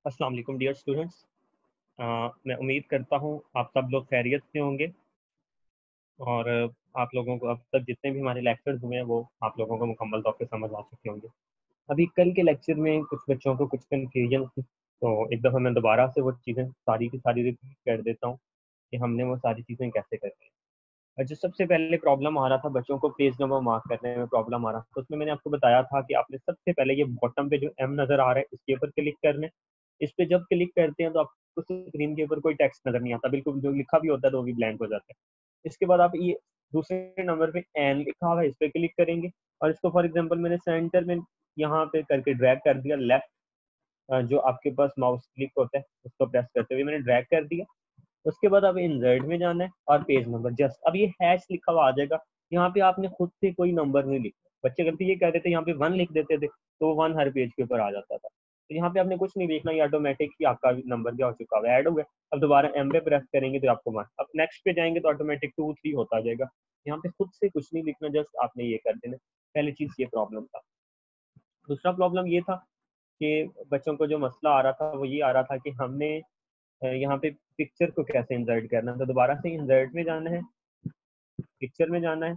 अस्सलाम वालेकुम dear students. मैं उम्मीद करता हूँ आप सब लोग खैरियत से होंगे और आप लोगों को अब तक जितने भी हमारे लेक्चर्स हुए हैं वो आप लोगों को मुकम्मल तौर पे समझ आ चुके होंगे। अभी कल के लेक्चर में कुछ बच्चों को कुछ कन्फ्यूजन थी, तो एक दफ़ा मैं दोबारा से वो चीज़ें सारी की सारी रिपीट कर देता हूँ कि हमने वो सारी चीज़ें कैसे करनी है। और जो सबसे पहले प्रॉब्लम आ रहा था बच्चों को पेज नंबर मार्क करने में प्रॉब्लम आ रहा था, तो उसमें मैंने आपको बताया था कि आपने सबसे पहले ये बॉटम पे जो एम नज़र आ रहा है इसके ऊपर क्लिक करना है। इस पे जब क्लिक करते हैं तो आपको स्क्रीन के ऊपर कोई टेक्स्ट नज़र नहीं आता, बिल्कुल जो लिखा भी होता है तो वो भी ब्लैंक हो जाता है। इसके बाद आप ये दूसरे नंबर पे एन लिखा हुआ है, इस पे क्लिक करेंगे और इसको फॉर एग्जांपल मैंने सेंटर में यहाँ पे करके ड्रैग कर दिया लेफ्ट। जो आपके पास माउस क्लिक होता है उसको प्रेस करते हुए मैंने ड्रैग कर दिया। उसके बाद अब इंसर्ट में जाना है और पेज नंबर जस्ट अब ये हैश लिखा हुआ आ जाएगा। यहाँ पे आपने खुद से कोई नंबर नहीं लिखा। बच्चे गलती ये कहते थे यहाँ पे 1 लिख देते थे तो 1 हर पेज के ऊपर आ जाता था। तो यहाँ पे आपने कुछ नहीं देखना, ये ऑटोमेटिक ही आपका नंबर क्या हो चुका है, ऐड हो गया। अब दोबारा एम पे प्रेस करेंगे तो आपको 1, अब नेक्स्ट पे जाएंगे तो ऑटोमेटिक 2 3 होता जाएगा। यहाँ पे खुद से कुछ नहीं लिखना, जस्ट आपने ये कर देना। पहली चीज ये प्रॉब्लम था। दूसरा प्रॉब्लम ये था कि बच्चों को जो मसला आ रहा था वो ये आ रहा था कि हमने यहाँ पे पिक्चर को कैसे इंसर्ट करना है। तो दोबारा से इंसर्ट में जाना है, पिक्चर में जाना है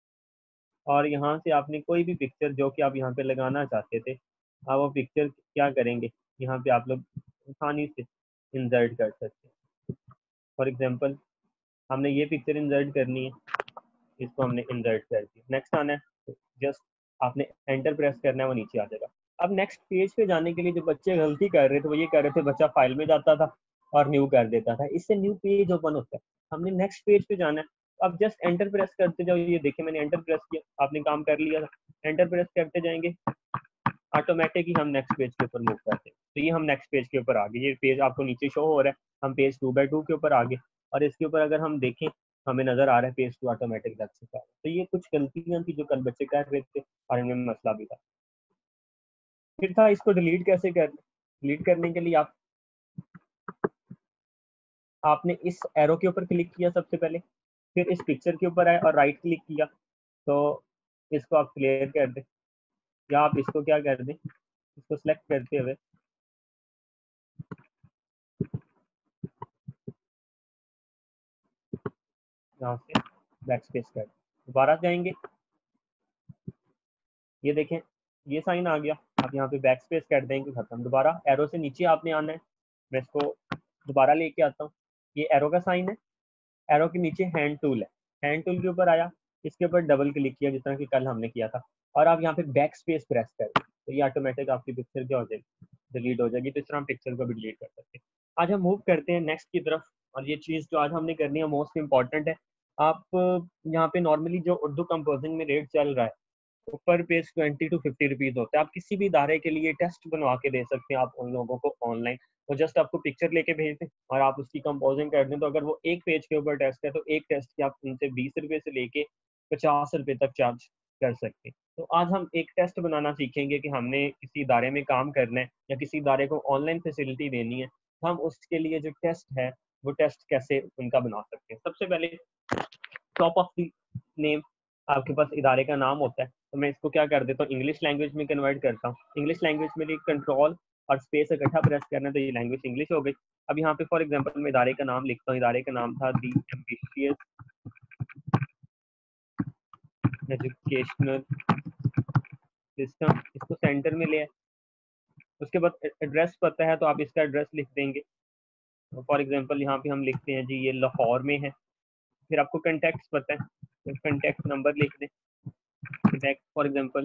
और यहाँ से आपने कोई भी पिक्चर जो कि आप यहाँ पे लगाना चाहते थे, आप वो पिक्चर क्या करेंगे, यहाँ पे आप लोग आसानी से इंसर्ट कर सकते हैं। फॉर एग्जांपल हमने ये पिक्चर इंसर्ट करनी है, इसको हमने इंसर्ट कर दिया। नेक्स्ट आना है, जस्ट आपने एंटर प्रेस करना है, वो नीचे आ जाएगा। अब नेक्स्ट पेज पे जाने के लिए जो बच्चे गलती कर रहे थे वो ये कर रहे थे, बच्चा फाइल में जाता था और न्यू कर देता था, इससे न्यू पेज ओपन होता है। हमने नेक्स्ट पेज पे जाना है, अब जस्ट एंटर प्रेस करते जाओ। ये देखिए मैंने एंटर प्रेस किया, आपने काम कर लिया था। एंटर प्रेस करते जाएंगे, ऑटोमेटिक ही हम नेक्स्ट पेज के ऊपर मूव करते हैं। तो ये हम नेक्स्ट पेज के ऊपर आ गए, ये पेज आपको नीचे शो हो रहा है, हम पेज 2x2 के ऊपर आ गए। और इसके ऊपर अगर हम देखें हमें नजर आ रहा है पेज 2 ऑटोमेटिक लग चुका है। तो ये कुछ गलतियां थी जो कल बच्चे कर रहे थे और इनमें मसला भी था। फिर था इसको डिलीट कैसे करना। डिलीट करने के लिए आपने इस एरो के ऊपर क्लिक किया सबसे पहले, फिर इस पिक्चर के ऊपर आए और राइट क्लिक किया, तो इसको आप क्लियर कर दें या आप इसको क्या कर दें, इसको सिलेक्ट करते हुए यहाँ से बैक स्पेस कर, दोबारा जाएंगे, ये देखें ये साइन आ गया। आप यहाँ पे बैक स्पेस कर देंगे, खत्म। दोबारा एरो से नीचे आपने आना है, मैं इसको दोबारा लेके आता हूँ। ये एरो का साइन है, एरो के नीचे हैंड टूल है, हैंड टूल के ऊपर आया, इसके ऊपर डबल क्लिक किया जिस तरह कि कल हमने किया था, और आप यहाँ पे बैक स्पेस प्रेस करें तो ये ऑटोमेटिक आपकी पिक्चर क्या हो जाएगी, डिलीट हो जाएगी। तो इस तरह हम पिक्चर को भी डिलीट कर सकते हैं। आज हम मूव करते हैं नेक्स्ट की तरफ, और ये चीज़ जो आज हमने करनी है मोस्ट इंपॉर्टेंट है। आप यहाँ पे नॉर्मली जो उर्दू कंपोजिंग में रेट चल रहा है पर पेज 20 to 50 रुपीज होता है। आप किसी भी इदारे के लिए टेस्ट बनवा के दे सकते हैं आप उन लोगों को ऑनलाइन। तो जस्ट आपको पिक्चर लेके भेज दें और आप उसकी कंपोजिंग कर दें, तो अगर वो एक पेज के ऊपर टेस्ट है तो एक टेस्ट की आप उनसे 20 रुपये से लेके 50 रुपये तक चार्ज कर सकते हैं। तो आज हम एक टेस्ट बनाना सीखेंगे कि हमने किसी इदारे में काम करना है या किसी इदारे को ऑनलाइन फैसिलिटी देनी है, तो हम उसके लिए जो टेस्ट है वो टेस्ट कैसे उनका बना सकते हैं। सबसे पहले टॉप ऑफ द नेम, आपके पास इदारे का नाम होता है, तो मैं इसको क्या कर देता हूँ इंग्लिश लैंग्वेज में कन्वर्ट करता हूँ। इंग्लिश लैंग्वेज में लिए कंट्रोल और स्पेस इकट्ठा प्रेस करना है तो ये लैंग्वेज इंग्लिश हो गई। अब यहाँ पे फॉर एग्जांपल मैं इदारे का नाम लिखता हूँ, इदारे का नाम था दी एम्बिशियस एजुकेशनल सिस्टम, इसको सेंटर में ले आए। उसके बाद एड्रेस पता है तो आप इसका एड्रेस लिख देंगे। फॉर एग्जांपल यहाँ पे हम लिखते हैं जी ये लाहौर में है। फिर आपको कंटेक्ट पता है तो कंटेक्ट नंबर लिख दें, कंटेक्ट फॉर एग्जांपल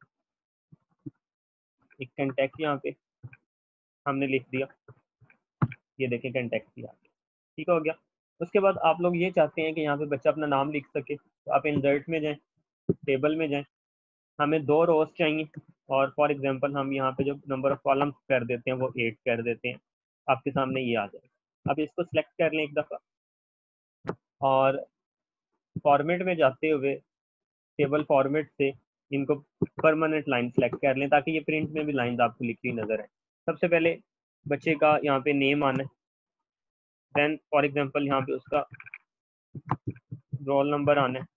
एक कंटेक्ट यहाँ पे हमने लिख दिया, ये देखें कंटेक्ट किया, ठीक हो गया। उसके बाद आप लोग ये चाहते हैं कि यहाँ पे बच्चा अपना नाम लिख सके, तो आप इंसर्ट में जाएं, टेबल में जाएं, हमें 2 रोज चाहिए और फॉर एग्जांपल हम यहाँ पे जो नंबर ऑफ कॉलम्स कर देते हैं वो 8 कर देते हैं। आपके सामने ये आ जाएगा। अब इसको सिलेक्ट कर लें एक दफ़ा और फॉर्मेट में जाते हुए टेबल फॉर्मेट से इनको परमानेंट लाइन सेलेक्ट कर लें ताकि ये प्रिंट में भी लाइन आपको लिखी हुई नजर आए। सबसे पहले बच्चे का यहाँ पे नेम आना है, देन फॉर एग्जांपल यहाँ पे उसका रोल नंबर आना है,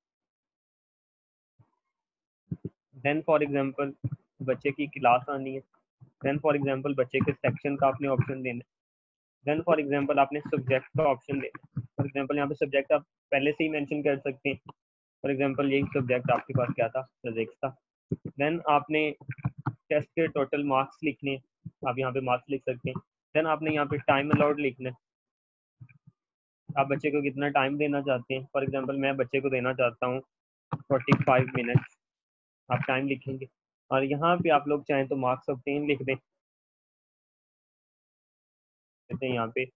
देन फॉर एग्जांपल बच्चे की क्लास आनी है, देन फॉर एग्जांपल बच्चे के सेक्शन का आपने ऑप्शन देना है। देन फॉर एग्जांपल आपने सब्जेक्ट का ऑप्शन देना है। फॉर एग्जांपल यहाँ पे सब्जेक्ट आप पहले से ही मेंशन कर सकते हैं। फॉर एग्जांपल यही सब्जेक्ट आपके पास क्या था, फिजिक्स था। देन आपने टेस्ट के टोटल मार्क्स लिखने, आप यहाँ पे मार्क्स लिख सकते हैं। देन आपने यहाँ पे टाइम अलाउड लिखना है, आप बच्चे को कितना टाइम देना चाहते हैं। फॉर एग्जांपल मैं बच्चे को देना चाहता हूँ 45 मिनट्स, आप टाइम लिखेंगे। और यहाँ पे आप लोग चाहें तो मार्क्स ऑफ 10 लिख दें, कहते हैं यहाँ पे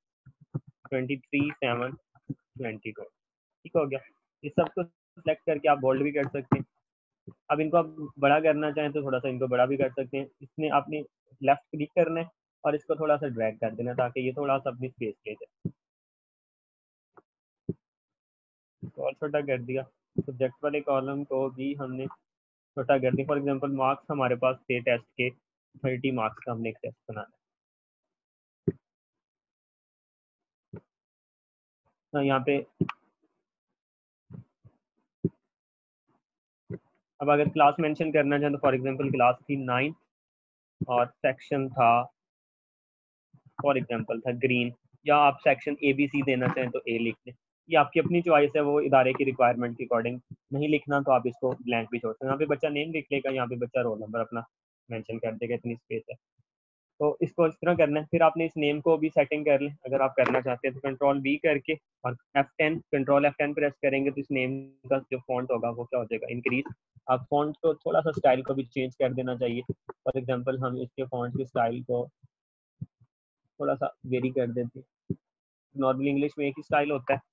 23/7/22, ठीक हो गया। इस सबको सेलेक्ट करके आप बोल्ड भी कर सकते हैं। अब इनको आप बड़ा करना चाहें तो थोड़ा सा इनको बड़ा भी कर सकते हैं। इसमें आपने लेफ्ट क्लिक करना है और इसको थोड़ा सा ड्रैग कर देना ताकि ये थोड़ा सा अपनी स्पेस ले जाए। इसको और छोटा कर दिया। सब्जेक्ट वाले कॉलम को भी हमने छोटा कर दिया। फॉर एग्जांपल मार्क्स हमारे पास थे टेस्ट के 30 मार्क्स का, हमने एक टेस्ट बनाना है। यहाँ पे अब अगर क्लास मेंशन करना चाहें तो फॉर एग्जांपल क्लास थी 9 और सेक्शन था फॉर एग्जांपल था ग्रीन, या आप सेक्शन ए बी सी देना चाहें तो ए लिख दें। ये आपकी अपनी चॉइस है, वो इदारे की रिक्वायरमेंट के अकॉर्डिंग। नहीं लिखना तो आप इसको ब्लैंक भी छोड़ सकते हैं। यहाँ पे बच्चा नेम लिख लेगा, यहाँ पे बच्चा रोल नंबर अपना मेंशन कर देगा, इतनी स्पेस है। तो इसको इस तरह करना है। फिर आपने इस नेम को भी सेटिंग कर लें अगर आप करना चाहते हैं तो कंट्रोल वी करके और F10 कंट्रोल F10 प्रेस करेंगे तो इस नेम का जो फॉन्ट होगा वो क्या हो जाएगा, इंक्रीज। आप फॉन्ट को थोड़ा सा स्टाइल को भी चेंज कर देना चाहिए। फॉर एग्जांपल हम इसके फॉन्ट की स्टाइल को थोड़ा सा वेरी कर देते हैं। नॉर्मल इंग्लिश में एक ही स्टाइल होता है,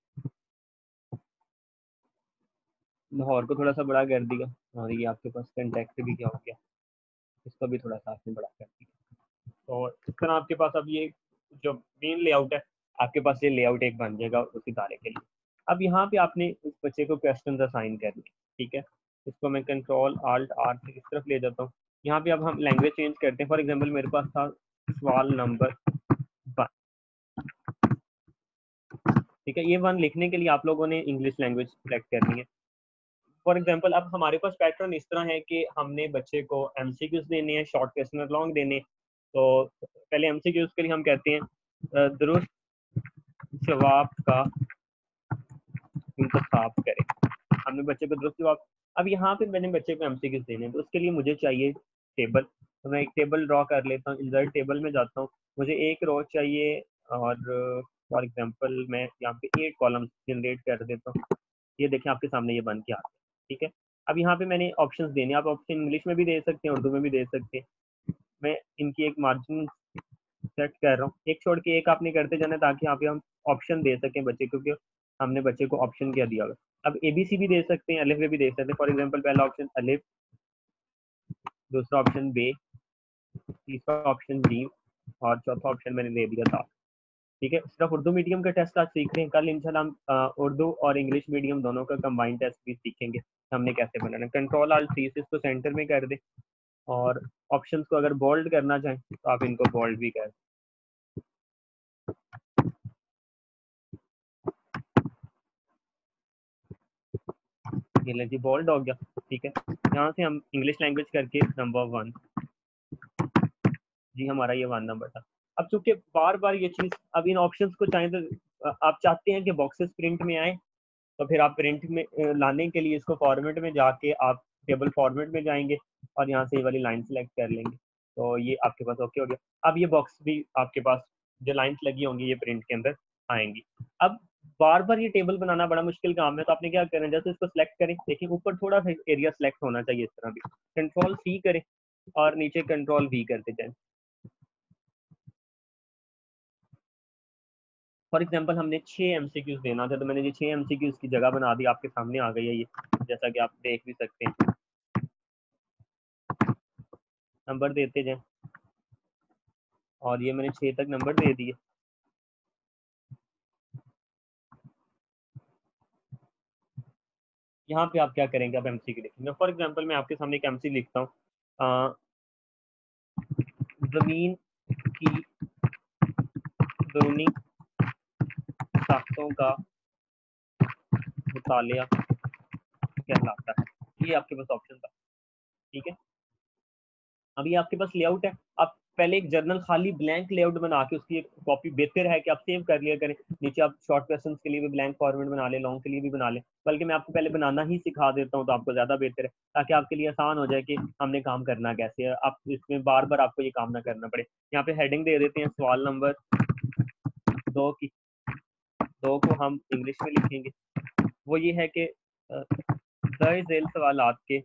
लाहौर को थोड़ा सा बड़ा कर दिया। और ये आपके पास कंटेक्ट भी क्या हो गया, इसको भी थोड़ा सा आपने बड़ा कर दिया। तो इस तरह आपके पास अब ये जो मेन लेआउट है, आपके पास ये लेआउट एक बन जाएगा उस इदारे के लिए। अब यहाँ पे आपने उस बच्चे को क्वेश्चन असाइन करने, ठीक है। इसको मैं कंट्रोल आल्ट आर से इस तरफ ले जाता हूँ। यहाँ पे अब हम लैंग्वेज चेंज करते हैं। फॉर एग्जाम्पल मेरे पास था सवाल नंबर 1, ठीक है। ये 1 लिखने के लिए आप लोगों ने इंग्लिश लैंग्वेज सेलेक्ट करनी है। फॉर एग्जाम्पल अब हमारे पास पैटर्न इस तरह है कि हमने बच्चे को एमसीक्यूज देने हैं, शॉर्ट क्वेश्चन और लॉन्ग देने। तो पहले एमसीक्यूज के लिए हम कहते हैं दुरुस्त जवाब का इंतखाब करें। हमने बच्चे को दुरुस्त जवाब, अब यहाँ पे मैंने बच्चे को एमसीक्यूज देने हैं तो उसके लिए मुझे चाहिए टेबल। तो मैं एक टेबल ड्रॉ कर लेता हूँ, इंसर्ट टेबल में जाता हूँ। मुझे एक रो चाहिए और फॉर एग्जांपल मैं यहाँ पे 8 कॉलम्स जनरेट कर देता हूँ। ये देखें आपके सामने ये बन के आता है, ठीक है। अब यहाँ पे मैंने ऑप्शंस देने, आप ऑप्शन इंग्लिश में भी दे सकते हैं, उर्दू में भी दे सकते हैं। मैं इनकी एक मार्जिन सेट कर रहा हूँ, एक छोड़ के एक आपने करते जाना ताकि यहाँ पे हम ऑप्शन दे सकें बच्चे को, क्योंकि हमने बच्चे को ऑप्शन क्या दिया हुआ। अब एबीसी भी दे सकते हैं, अलिफ भी दे सकते हैं। फॉर एग्जांपल पहला ऑप्शन अलिफ, दूसरा ऑप्शन बे, तीसरा ऑप्शन जीम और चौथा ऑप्शन मैंने दे दिया था, ठीक है। सिर्फ उर्दू मीडियम का टेस्ट आज सीख रहे हैं, कल इंशाल्लाह हम उर्दू और इंग्लिश मीडियम दोनों का कंबाइंड टेस्ट भी सीखेंगे हमने कैसे बनाना है। कंट्रोल आल्ट सी से इसको सेंटर में कर दे और ऑप्शंस को अगर बोल्ड करना चाहें तो आप इनको बोल्ड भी कर। ये ले जी बोल्ड हो गया, ठीक है। यहाँ से हम इंग्लिश लैंग्वेज करके नंबर 1, जी हमारा ये 1 नंबर था। अब चूंकि बार बार ये चीज़, अब इन ऑप्शंस को चाहें तो आप चाहते हैं कि बॉक्सेस प्रिंट में आए तो फिर आप प्रिंट में लाने के लिए इसको फॉर्मेट में जाके आप टेबल फॉर्मेट में जाएंगे और यहाँ से ये वाली लाइन सेलेक्ट कर लेंगे तो ये आपके पास ओके हो गया। अब ये बॉक्स भी आपके पास जो लाइंस लगी होंगी ये प्रिंट के अंदर आएंगी। अब बार बार ये टेबल बनाना बड़ा मुश्किल काम है, तो आपने क्या करना है, जैसे इसको सिलेक्ट करें, देखिए ऊपर थोड़ा सा एरिया सेलेक्ट होना चाहिए इस तरह भी, कंट्रोल सी करें और नीचे कंट्रोल वी करते जाए। फॉर एग्जांपल हमने 6 एमसीक्यूज देना था तो मैंने ये 6 एमसीक्यूज की जगह बना दी, आपके सामने आ गई है ये, जैसा कि आप देख भी सकते हैं। नंबर देते जाए और ये मैंने 6 तक नंबर दे दिए। यहाँ पे आप क्या करेंगे, आप एमसीक्यू लिखेंगे। फॉर एग्जांपल मैं आपके सामने एक एमसी लिखता हूँ, जमीन की अंदरूनी साख्तों का मुतालिया कहलाता है। ये आपके पास ऑप्शन था, ठीक है। अभी आपके पास लेआउट है, आप पहले एक जर्नल खाली ब्लैंक लेआउट बना के उसकी एक कॉपी बेहतर है कि आप सेव कर लिया करें। नीचे आप शॉर्ट क्वेश्चन के लिए भी ब्लैंक फॉर्मेट बना लें, लॉन्ग के लिए भी बना लें। बल्कि मैं आपको पहले बनाना ही सिखा देता हूँ तो आपको ज़्यादा बेहतर है, ताकि आपके लिए आसान हो जाए कि हमने काम करना कैसे है, आप इसमें बार बार आपको ये काम ना करना पड़े। यहाँ पे हेडिंग दे देते हैं सवाल नंबर 2 की। 2 को हम इंग्लिश में लिखेंगे। वो ये है कि दर्ज झेल सवालात के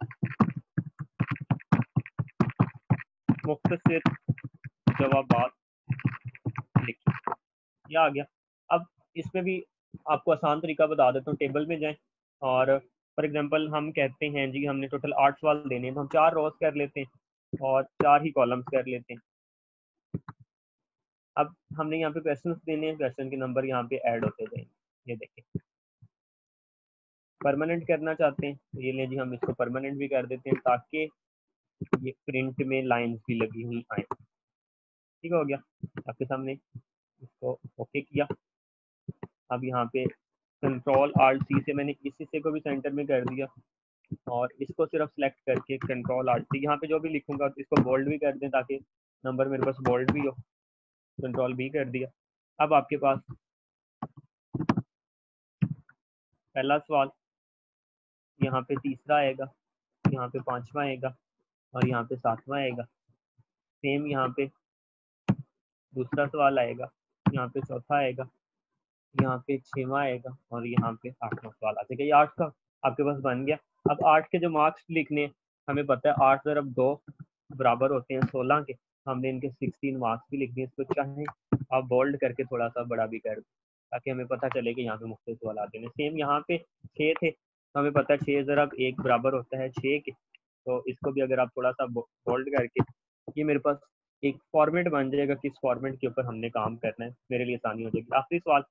मुख्तसर जवाबात लिखिए। ये आ गया। अब इसमें भी आपको आसान तरीका बता देता हूँ। टेबल में जाएं और फॉर एग्जांपल हम कहते हैं जी हमने टोटल 8 सवाल देने हैं, तो हम 4 रोज कर लेते हैं और 4 ही कॉलम्स कर लेते हैं। अब हमने यहाँ पे क्वेश्चंस देने हैं, क्वेश्चन के नंबर यहाँ पे ऐड होते जाएंगे। ये देखिए, परमानेंट करना चाहते हैं तो ये ले जी हम इसको परमानेंट भी कर देते हैं, ताकि ये प्रिंट में लाइंस भी लगी हुई आए। ठीक हो गया आपके सामने। इसको ओके किया। अब यहाँ पे कंट्रोल आल्ट सी से मैंने इस हिस्से को भी सेंटर में कर दिया और इसको सिर्फ सेलेक्ट करके कंट्रोल आल्ट सी, यहाँ पे जो भी लिखूंगा इसको बोल्ड भी कर दें ताकि नंबर मेरे पास बोल्ड भी हो। कंट्रोल बी कर दिया। अब आपके पास पहला सवाल, यहाँ पे तीसरा आएगा, यहाँ पे पांचवा आएगा और यहाँ पे सातवां आएगा। सेम यहाँ पे दूसरा सवाल आएगा, यहाँ पे चौथा आएगा, यहाँ पे छठवां आएगा और यहाँ पे आठवां सवाल आ जाएगा। ये 8 का आपके पास बन गया। अब 8 के जो मार्क्स लिखने, हमें पता है 8 ज़रब 2 बराबर होते हैं 16 के। हमने इनके 16 मार्क्स भी लिख दिए। इसको चाहे आप बोल्ड करके थोड़ा सा बड़ा भी कर दें ताकि हमें पता चले कि यहाँ पे मुख्तलिफ सवाल आते हैं। सेम यहाँ पे 6 थे, हमें पता है 6 ज़रब 1 बराबर होता है 6 के। तो इसको भी अगर आप थोड़ा सा बोल्ड करके, ये मेरे पास एक फॉर्मेट बन जाएगा, किस फॉर्मेट के ऊपर हमने काम करना है, मेरे लिए आसानी हो जाएगी। आखिरी सवाल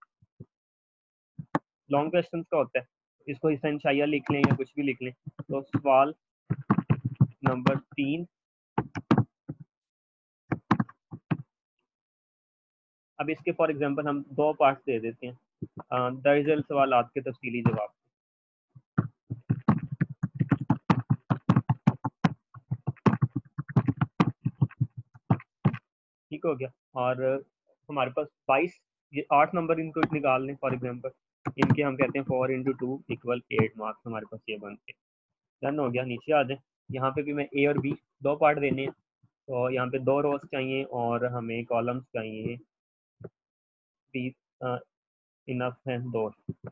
लॉन्ग क्वेश्चन का होता है, इसको हिस्सा लिख लें या कुछ भी लिख लें। तो सवाल नंबर 3, अब इसके फॉर एग्जांपल हम 2 पार्ट दे देते हैं। दर्जन सवाल के तफसीली जवाब। ठीक हो गया। और हमारे पास 22, ये 8 नंबर इनको निकाल लें फॉर एग्जांपल, इनके हम कहते हैं 4 × 2 = 8 मार्क्स हमारे पास ये बनते हैं। डन हो गया। नीचे आ जाए, यहाँ पे भी मैं ए और बी 2 पार्ट देने हैं, तो यहाँ पे 2 रोज चाहिए और हमें कॉलम्स चाहिए 30, इनफ है 2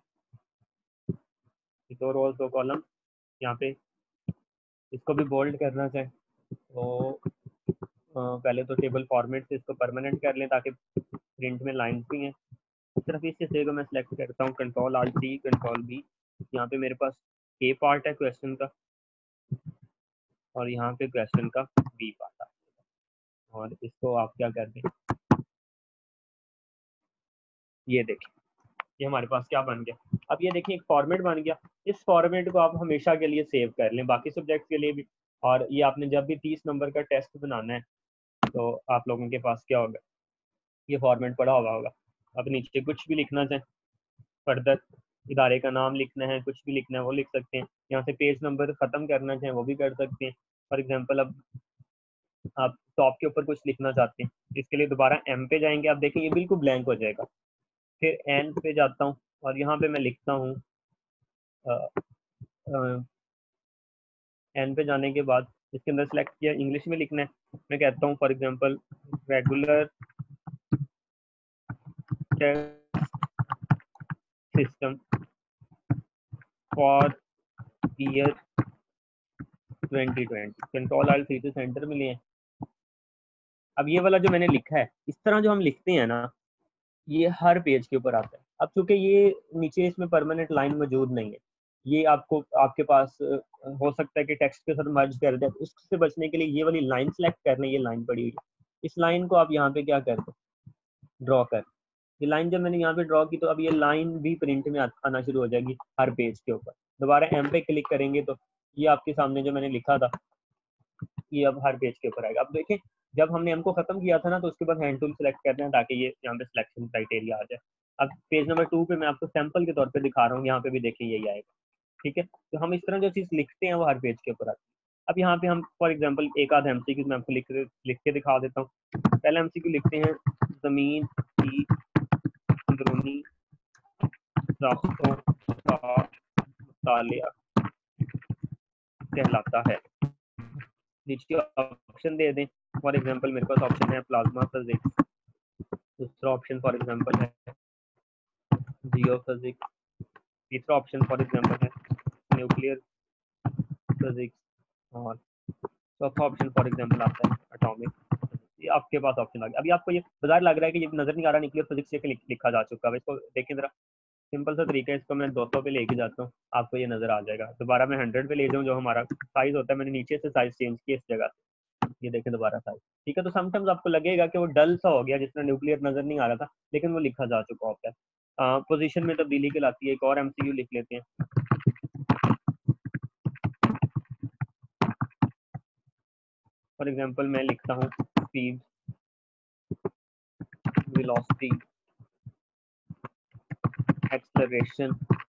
रोज 2 कॉलम। यहाँ पे इसको भी बोल्ड करना चाहे तो पहले तो टेबल फॉर्मेट से इसको परमानेंट कर लें ताकि प्रिंट में लाइंस भी हैं। सिर्फ इस हिस्से को मैं सिलेक्ट करता हूँ, control alt D control B. यहाँ पे मेरे पास ए पार्ट है क्वेश्चन का और यहाँ पे क्वेश्चन का बी पार्ट है। और इसको आप क्या कर दें, ये देखिए ये हमारे पास क्या बन गया। अब ये देखिए एक फॉर्मेट बन गया। इस फॉर्मेट को आप हमेशा के लिए सेव कर लें, बाकी सब्जेक्ट के लिए भी। और ये आपने जब भी 30 नंबर का टेस्ट बनाना है तो आप लोगों के पास क्या होगा, ये फॉर्मेट पड़ा हुआ होगा। अब नीचे कुछ भी लिखना चाहें, फर्दर इदारे का नाम लिखना है, कुछ भी लिखना है वो लिख सकते हैं। यहाँ से पेज नंबर ख़त्म करना चाहें वो भी कर सकते हैं। फॉर एग्जांपल अब आप टॉप के ऊपर कुछ लिखना चाहते हैं, इसके लिए दोबारा एम पे जाएंगे। आप देखें ये बिल्कुल ब्लैंक हो जाएगा। फिर एन पे जाता हूँ और यहाँ पे मैं लिखता हूँ एन पे जाने के बाद इसके अंदर सेलेक्ट किया, इंग्लिश में लिखना है। मैं कहता हूँ for example regular test system for year 2020। Control alt C से सेंटर में लिए। अब ये वाला जो मैंने लिखा है, इस तरह जो हम लिखते हैं ना, ये हर पेज के ऊपर आता है। अब चूंकि ये नीचे इसमें परमानेंट लाइन मौजूद नहीं है, ये आपको आपके पास हो सकता है कि टेक्स्ट के साथ मर्ज कर दे, तो उससे बचने के लिए ये वाली लाइन सेलेक्ट करना, ये लाइन पड़ी हुई है, इस लाइन को आप यहाँ पे क्या कर दो, ड्रॉ कर। ये लाइन जब मैंने यहाँ पे ड्रॉ की तो अब ये लाइन भी प्रिंट में आना शुरू हो जाएगी हर पेज के ऊपर। दोबारा एम पे क्लिक करेंगे तो ये आपके सामने जो मैंने लिखा था ये अब हर पेज के ऊपर आएगा। अब देखें जब हमने एम को खत्म किया था ना, तो उसके बाद हैंड टूल सेलेक्ट करना है ताकि ये यहाँ पे सिलेक्शन क्राइटेरिया आ जाए। अब पेज नंबर 2 पे मैं आपको सैंपल के तौर पे दिखा रहा हूँ, यहाँ पे भी देखिए यही आएगा। ठीक है, तो हम इस तरह जो चीज़ लिखते हैं वो हर पेज के ऊपर आती है। अब यहाँ पे हम फॉर एग्जांपल एक आध एमसीक्यू मैं आपको लिख के दिखा देता हूँ। पहला एमसीक्यू लिखते हैं, ज़मीन की अंदरूनी रास्तों का मुतालिया कहलाता है। नीचे ऑप्शन दे दें, फॉर एग्जांपल मेरे पास ऑप्शन है प्लाज्मा फिजिक्स, दूसरा ऑप्शन फॉर एग्जांपल है जियो फिजिक्स, तीसरा ऑप्शन फॉर एग्जांपल है न्यूक्लियर फिजिक्स, और चौथा ऑप्शन फॉर एग्जांपल आता है एटॉमिक। ये आपके पास ऑप्शन आ गया। अभी आपको ये बाजार लग रहा है कि ये नजर नहीं आ रहा न्यूक्लियर फिजिक्स से लिखा जा चुका है, इसको देखें जरा, सिंपल सा तरीका है, इसको मैं 200 पे लेके जाता हूँ, आपको ये नजर आ जाएगा। दोबारा मैं 100 पे ले जाऊँ, जो हमारा साइज होता है, मैंने नीचे से साइज चेंज किया इस जगह से, ये देखें दोबारा साइज, ठीक है। तो समटाइम्स आपको लगेगा कि वो डल सा हो गया, जिसमें न्यूक्लियर नजर नहीं आ रहा था, लेकिन वो लिखा जा चुका होता है। पोजीशन में तब्दीली कहलाती है। एक और एमसीक्यू लिख लेते हैं, फॉर एग्जांपल मैं लिखता हूँ स्पीड, वेलोसिटी, एक्सेलरेशन,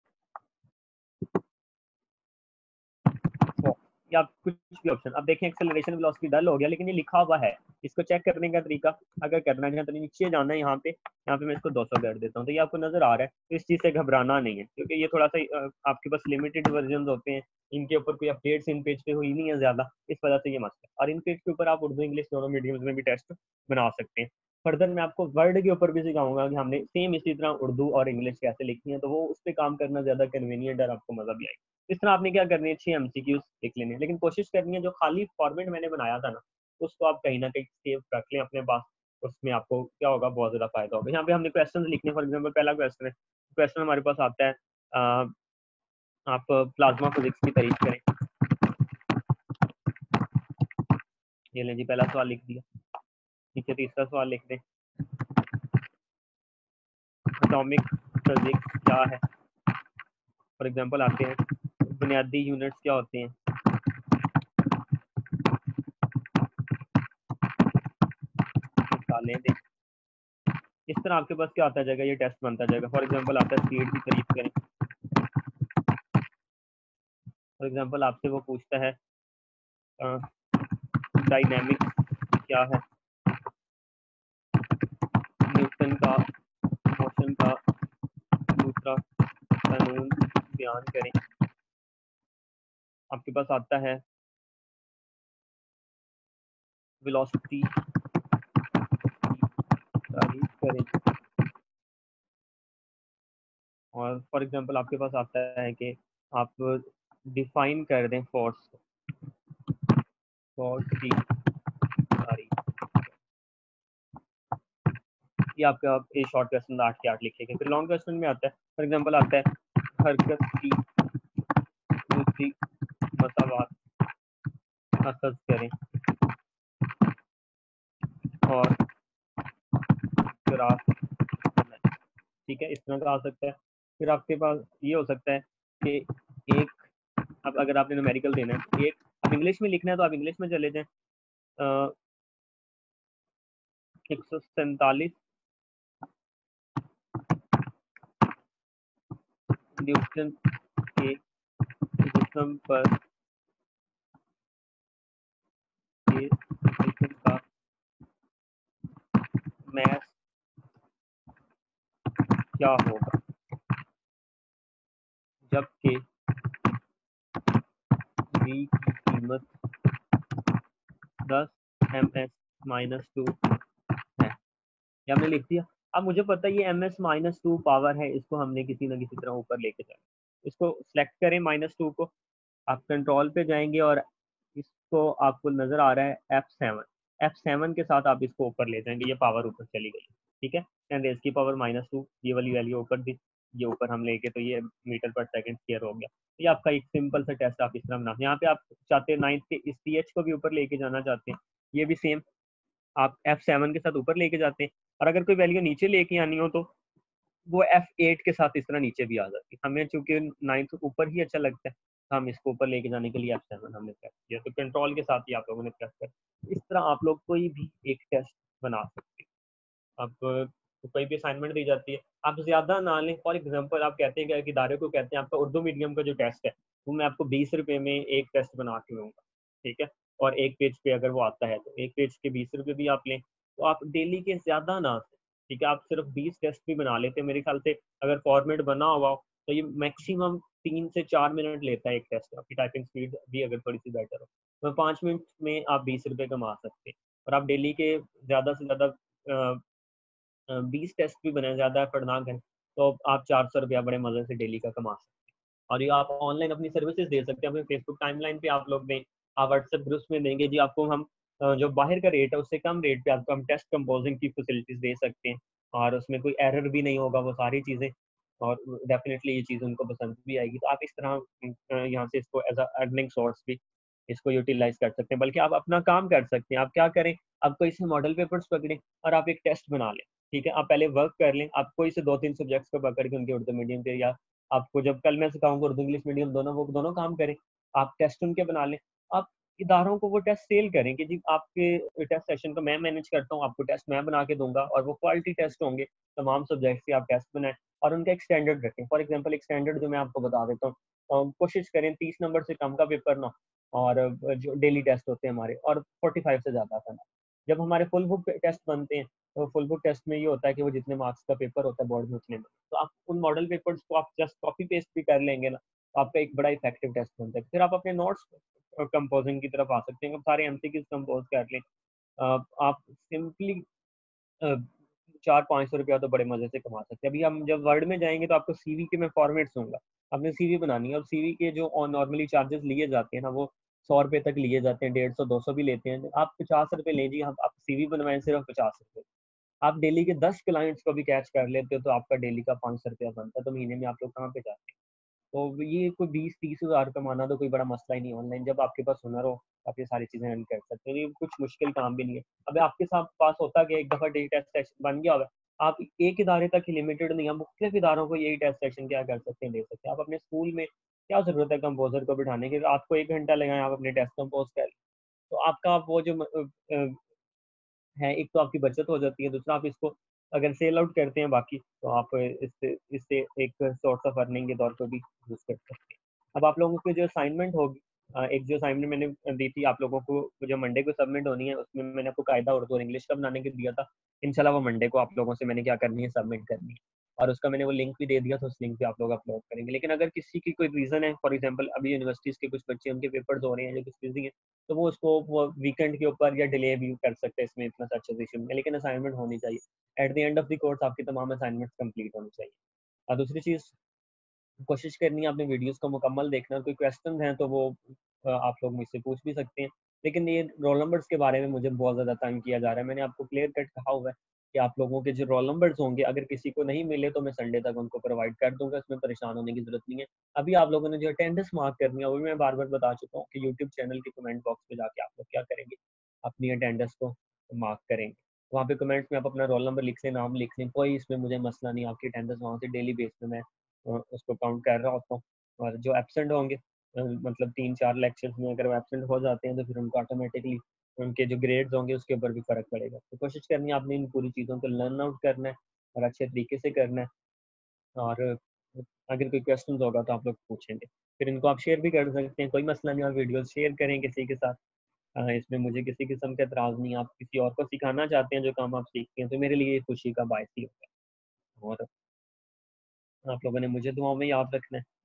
या कुछ भी ऑप्शन। अब देखें एक्सेलरेशन वेलोसिटी डल हो गया, लेकिन ये लिखा हुआ है। इसको चेक करने का तरीका अगर करना चाहें तो नीचे जाना है, यहाँ पे मैं इसको 200 कर देता हूँ, तो ये आपको नजर आ रहा है। तो इस चीज़ से घबराना नहीं है, क्योंकि ये थोड़ा सा आपके पास लिमिटेड वर्जन होते हैं, इनके ऊपर कोई अपडेट्स इन पेज पे हुई नहीं है ज्यादा, इस वजह से ये मसला है। और इन पेज के ऊपर आप उर्दू इंग्लिश दोनों मीडियम्स में भी टेस्ट बना सकते हैं। फर्दर मैं आपको वर्ड के ऊपर भी सिखाऊंगा कि हमने सेम इसी तरह उर्दू और इंग्लिश कैसे लिखनी है, तो वो उस पर काम करना ज्यादा कन्वीनियंट और आपको मजा भी आएगा। इस तरह आपने क्या करनी है, 6 एमसीक्यूज लिख लेने हैं, लेकिन कोशिश करनी है जो खाली फॉर्मेट मैंने बनाया था ना, उसको आप कहीं ना कहीं सेव रख लें अपने पास। उसमें आपको क्या होगा, बहुत ज्यादा फायदा होगा। यहाँ पे हमने क्वेश्चन लिखने, फॉर एग्जाम्पल पहला क्वेश्चन हमारे पास आता है, आप प्लाज्मा फिजिक्स की तारीफ करें। ये लें जी, पहला सवाल लिख दिया। नीचे तीसरा सवाल लिख दें, एटॉमिक फिजिक्स क्या है, फॉर एग्जांपल आते हैं बुनियादी यूनिट्स क्या होते हैं, मिसालें दें। इस तरह आपके पास क्या आता जाएगा, ये टेस्ट बनता जाएगा। फॉर एग्जांपल आता है स्पीड की तारीफ करें। फॉर एग्जांपल आपसे वो पूछता है डायनेमिक्स क्या है, न्यूटन का मोशन का दूसरा कानून बयान करें। आपके पास आता है वेलोसिटी तारीफ करें। और फॉर एग्जांपल आपके पास आता है कि आप डिफाइन कर दें फोर्स की तारीफ। ये आपका एक शॉर्ट क्वेश्चन 8 के 8 लिखेंगे। फिर लॉन्ग क्वेश्चन में आता है, फॉर एग्जांपल आता है हरकत की दूसरी मसावात अखज़ करें और ग्राफ, ठीक है, इस तरह का आ सकता है। फिर आपके पास ये हो सकता है कि एक, अब अगर आपने न्यूमेरिकल देना है, एक अब इंग्लिश में लिखना है तो आप इंग्लिश में चले जाएं। 147 न्यूटन के जिस्म पर ये जिस्म का मैस क्या होगा, जबकि v की कीमत 10 ms-2 है। ये हमने लिख दिया। अब मुझे पता है ये ms-2 पावर है, इसको हमने किसी ना किसी तरह ऊपर लेके जाना। इसको सेलेक्ट करें -2 को, आप कंट्रोल पे जाएंगे और इसको आपको नजर आ रहा है F7 के साथ आप इसको ऊपर ले जाएंगे, ये पावर ऊपर चली गई, ठीक है। 10 रेज़ की पावर -2, ये वाली वैल्यू ऊपर दी, ये ऊपर हम लेके, तो ये मीटर पर सेकंड स्क्वायर हो गया। तो ये आपका एक सिंपल सा टेस्ट आप इस तरह बना। यहाँ पे आप चाहते हैं 9th के इस TH को भी ऊपर लेके जाना चाहते हैं, ये भी सेम आप F7 के साथ ऊपर लेके जाते हैं। और अगर कोई वैल्यू नीचे लेके आनी हो तो वो F8 के साथ इस तरह नीचे भी आ जाती है। हमें चूंकि 9th ऊपर ही अच्छा लगता है, हम इसको ऊपर लेके जाने के लिए F7 हमने प्रेस किया, तो कंट्रोल के साथ ही आप लोगों ने प्रेस किया। इस तरह आप लोग कोई भी एक टेस्ट बना सकते हैं। अब कोई भी असाइनमेंट दी जाती है, आप ज्यादा ना लें। फॉर एग्जाम्पल आप कहते हैं कि इदारे को कहते हैं आपका उर्दू मीडियम का जो टेस्ट है वो मैं आपको 20 रुपए में एक टेस्ट बना के दूंगा, ठीक है, और एक पेज पे अगर वो आता है तो एक पेज के 20 रुपये भी आप लें, तो आप डेली के ज़्यादा ना, ठीक है, आप सिर्फ 20 टेस्ट भी बना लेते हैं मेरे ख्याल से, अगर फॉर्मेट बना हुआ हो तो ये मैक्सिमम 3 से 4 मिनट लेता है एक टेस्ट, आपकी टाइपिंग स्पीड भी अगर थोड़ी सी बेटर हो तो 5 मिनट में आप 20 रुपये कमा सकते हैं। और आप डेली के ज़्यादा से ज़्यादा 20 टेस्ट भी बनाए, ज़्यादा एफर्ट ना करें, तो आप 400 रुपया बड़े मज़े से डेली का कमा सकते हैं। और ये आप ऑनलाइन अपनी सर्विसेज दे सकते हैं, अपने फेसबुक टाइमलाइन पे आप लोग दें, आप व्हाट्सएप ग्रुप्स में देंगे जी, आपको हम जो बाहर का रेट है उससे कम रेट पे आपको हम टेस्ट कंपोजिंग की फैसिलिटीज़ दे सकते हैं, और उसमें कोई एरर भी नहीं होगा, वो सारी चीज़ें, और डेफ़िनिटली ये चीज़ उनको पसंद भी आएगी। तो आप इस तरह यहाँ से इसको एज़ अ अर्निंग सोर्स भी इसको यूटिलाइज़ कर सकते हैं। बल्कि आप अपना काम कर सकते हैं, आप क्या करें, आप कोई से मॉडल पेपर्स पकड़ें और आप एक टेस्ट बना लें, ठीक है? आप पहले वर्क कर लें, आप कोई से 2-3 सब्जेक्ट्स को पकड़ के उनके उर्दू मीडियम के, या आपको जब कल मैं सिखाऊँगा उर्दू इंग्लिश मीडियम दोनों, वो दोनों काम करें। आप टेस्ट उनके बना लें। आप इदारों को वो टेस्ट सेल करें कि जी आपके टेस्ट सेशन को मैं मैनेज करता हूँ, आपको टेस्ट मैं बना के दूँगा, और वो क्वालिटी टेस्ट होंगे, तमाम सब्जेक्ट्स के आप टेस्ट बनाएँ और उनका एक स्टैंडर्ड रखें। फॉर एग्ज़ाम्पल एक स्टैंडर्ड जो मैं आपको बता देता हूँ, कोशिश करें 30 नंबर से कम का पेपर ना, और जो डेली टेस्ट होते हैं हमारे, और 45 से ज़्यादा का ना। जब हमारे फुल बुक टेस्ट बनते हैं, तो फुल बुक टेस्ट में ये होता है कि वो जितने मार्क्स का पेपर होता है बोर्ड में उतने में। तो आप उन मॉडल पेपर्स को आप जस्ट कॉपी पेस्ट भी कर लेंगे ना, तो आपका एक बड़ा इफेक्टिव टेस्ट बनता है। फिर आप अपने नोट्स कंपोजिंग की तरफ आ सकते हैं, आप सारे एमसीक्यूज कंपोज कर लें। आप सिंपली 400-500 रुपया तो बड़े मज़े से कमा सकते हैं। अभी हम जब वर्ड में जाएँगे तो आपको सीवी के मैं फॉर्मेट्स दूँगा। आपने सीवी बनानी है, और सीवी के जो नॉर्मली चार्जेस लिए जाते हैं ना, वो ₹100 तक लिए जाते हैं, 150 200 भी लेते हैं। आप ₹50 लें जी, हम आप सीवी बनवाएँ सिर्फ ₹50। आप डेली के 10 क्लाइंट्स को भी कैच कर लेते हो तो आपका डेली का ₹500 बनता है, तो महीने में आप लोग कहाँ पे जाते हैं? तो ये कोई 20-30 हज़ार कमाना तो कोई बड़ा मसला ही नहीं है ऑनलाइन, जब आपके पास हुनर हो, आप ये सारी चीज़ें अर्न कर सकते हैं। ये कुछ मुश्किल काम भी नहीं है। अब आपके साथ पास होता क्या है, एक दफ़ा डेली टेस्ट सेशन बन गया होगा, आप एक इदारे तक ही लिमिटेड नहीं, आप मुख्तलिफ इदारों को यही टेस्ट सेशन क्या कर सकते हैं, दे सकते हैं। आप अपने स्कूल में क्या ज़रूरत है कंपोज़र को बिठाने की, रात को 1 घंटा लगाएँ, आप अपने टेस्ट कंपोज़ कर लें। तो आपका वो जो है, एक तो आपकी बचत हो जाती है, दूसरा आप इसको अगर सेल आउट करते हैं बाकी, तो आप इससे इससे एक सोर्स ऑफ अर्निंग के तौर पे भी यूज़ कर सकते हैं। अब आप लोगों की जो असाइनमेंट होगी, एक जो असाइनमेंट मैंने दी थी आप लोगों को, जो मंडे को सबमिट होनी है, उसमें मैंने आपको कायदा उर्दू और इंग्लिश का बनाने के दिया था। इंशाल्लाह वो मंडे को आप लोगों से मैंने क्या करनी है, सबमिट करनी है, और उसका मैंने वो लिंक भी दे दिया, तो उस लिंक पे आप लोग अपलोड करेंगे। लेकिन अगर किसी की कोई रीज़न है, फॉर एग्ज़ाम्पल अभी यूनिवर्सिटीज़ के कुछ बच्चे, उनके पेपर्स हो रहे हैं, जो कुछ बिज़ी हैं, तो वो उसको वो वीकेंड के ऊपर या डिले भी कर सकते हैं, इसमें इतना सच इश्यू नहीं है, लेकिन असाइनमेंट होनी चाहिए। At the end of the course आपकी तमाम असाइनमेंट्स कंप्लीट होनी चाहिए। और दूसरी चीज़, कोशिश करनी है आपने वीडियोज़ को मुकम्मल देखना, कोई क्वेश्चन हैं तो वो आप लोग मुझसे पूछ भी सकते हैं। लेकिन ये रोल नंबर्स के बारे में मुझे बहुत ज़्यादा तंग किया जा रहा है। मैंने आपको क्लियर कट कहा हुआ है कि आप लोगों के जो रोल नंबर्स होंगे, अगर किसी को नहीं मिले तो मैं संडे तक उनको प्रोवाइड कर दूँगा, इसमें परेशान होने की ज़रूरत नहीं है। अभी आप लोगों ने जो अटेंडेंस मार्क करनी है, वो भी मैं बार-बार बता चुका हूँ कि यूट्यूब चैनल के कमेंट बॉक्स में जाके आप लोग क्या करेंगे, अपनी अटेंडेंस को मार्क करेंगे। वहाँ पे कमेंट्स में आप अपना रोल नंबर लिख लें, नाम लिख लें, कोई इसमें मुझे मसला नहीं है, आपकी अटेंडेंस वहाँ से डेली बेस पे मैं उसको काउंट कर रहा होता हूँ। और जो एब्सेंट होंगे, मतलब 3-4 लेक्चर्स में अगर वो एब्सेंट हो जाते हैं, तो फिर उनको ऑटोमेटिकली उनके जो ग्रेड्स होंगे उसके ऊपर भी फ़र्क पड़ेगा। तो कोशिश करनी है आपने इन पूरी चीज़ों को लर्न आउट करना है, और अच्छे तरीके से करना है, और अगर कोई क्वेश्चंस होगा तो आप लोग पूछेंगे। फिर इनको आप शेयर भी कर सकते हैं, कोई मसला नहीं, और वीडियोज़ शेयर करें किसी के साथ। इसमें मुझे किसी किस्म का एतराज़ नहीं है। आप किसी और को सिखाना चाहते हैं जो काम आप सीखते हैं, तो मेरे लिए ये खुशी का बायस ही होगा। और आप लोगों ने मुझे दुआओं में याद रखना है।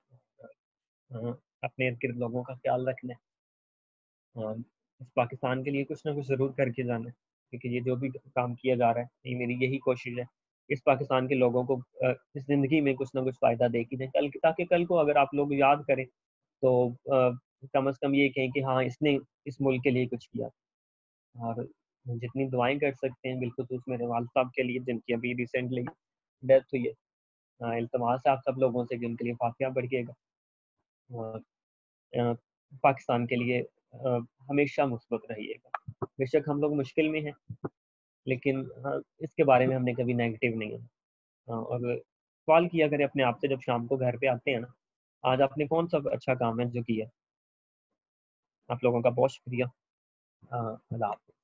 अपने इर्द-गिर्द लोगों का ख़्याल रखना है। इस पाकिस्तान के लिए कुछ ना कुछ ज़रूर करके जाना है, क्योंकि ये जो भी काम किया जा रहा है, ये मेरी यही कोशिश है, इस पाकिस्तान के लोगों को इस ज़िंदगी में कुछ ना कुछ फ़ायदा दे के जाएँ, कल ताकि कल को अगर आप लोग याद करें, तो कम से कम ये कहें कि हाँ, इसने इस मुल्क के लिए कुछ किया। और जितनी दुआएँ कर सकते हैं, बिलख़ुसूस मेरे वालिद साहब के लिए, जिनकी अभी रिसेंटली डेथ हुई है। इल्तिमास है आप सब लोगों से कि उनके लिए फ़ातिहा पढ़िएगा, और अ, पाकिस्तान के लिए हमेशा मुस्बत रहिएगा। बेशक हम लोग मुश्किल में हैं, लेकिन इसके बारे में हमने कभी नेगेटिव नहीं होना। और सवाल किया करें अपने आप से जब शाम को घर पे आते हैं ना, आज आपने कौन-सा अच्छा काम है जो किया? आप लोगों का बहुत शुक्रिया। अल्लाह हाफ़िज़।